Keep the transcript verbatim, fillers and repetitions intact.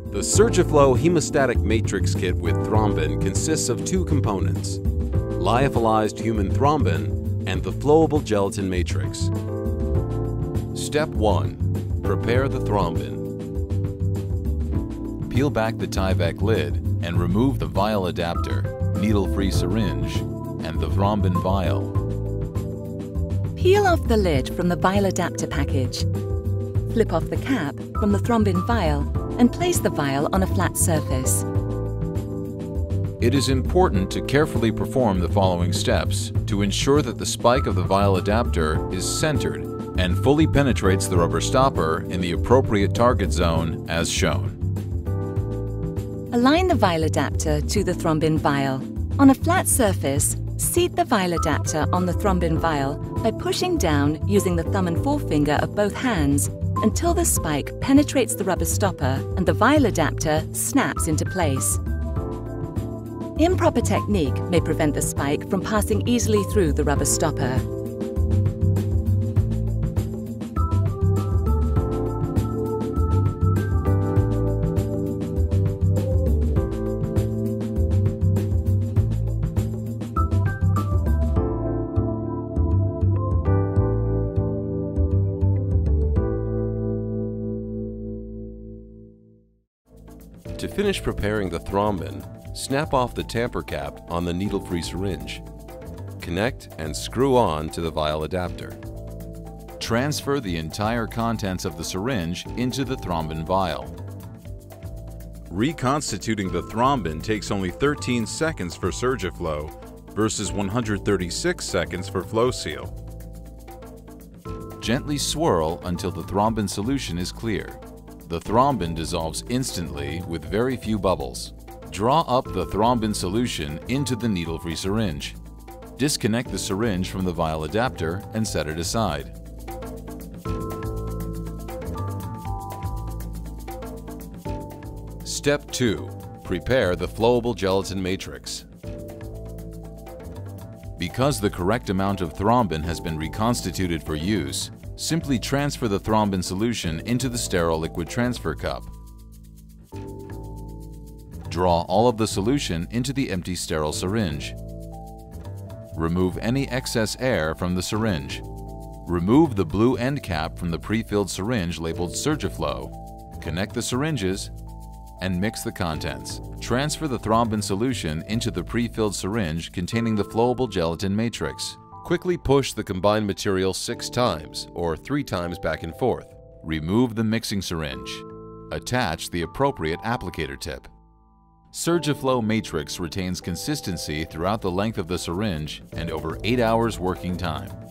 The SURGIFLO Hemostatic Matrix Kit with Thrombin consists of two components: lyophilized human thrombin and the flowable gelatin matrix. Step one. Prepare the thrombin. Peel back the Tyvek lid and remove the vial adapter, needle-free syringe, and the thrombin vial. Peel off the lid from the vial adapter package. Flip off the cap from the thrombin vial and place the vial on a flat surface. It is important to carefully perform the following steps to ensure that the spike of the vial adapter is centered and fully penetrates the rubber stopper in the appropriate target zone as shown. Align the vial adapter to the thrombin vial. On a flat surface, seat the vial adapter on the thrombin vial by pushing down using the thumb and forefinger of both hands until the spike penetrates the rubber stopper and the vial adapter snaps into place. Improper technique may prevent the spike from passing easily through the rubber stopper. To finish preparing the thrombin, snap off the tamper cap on the needle-free syringe. Connect and screw on to the vial adapter. Transfer the entire contents of the syringe into the thrombin vial. Reconstituting the thrombin takes only thirteen seconds for SURGIFLO versus one hundred thirty-six seconds for FlowSeal. Gently swirl until the thrombin solution is clear. The thrombin dissolves instantly with very few bubbles. Draw up the thrombin solution into the needle-free syringe. Disconnect the syringe from the vial adapter and set it aside. Step two. Prepare the flowable gelatin matrix. Because the correct amount of thrombin has been reconstituted for use, simply transfer the thrombin solution into the sterile liquid transfer cup. Draw all of the solution into the empty sterile syringe. Remove any excess air from the syringe. Remove the blue end cap from the pre-filled syringe labeled SURGIFLO. Connect the syringes and mix the contents. Transfer the thrombin solution into the pre-filled syringe containing the flowable gelatin matrix. Quickly push the combined material six times or three times back and forth. Remove the mixing syringe. Attach the appropriate applicator tip. SURGIFLO Matrix retains consistency throughout the length of the syringe and over eight hours working time.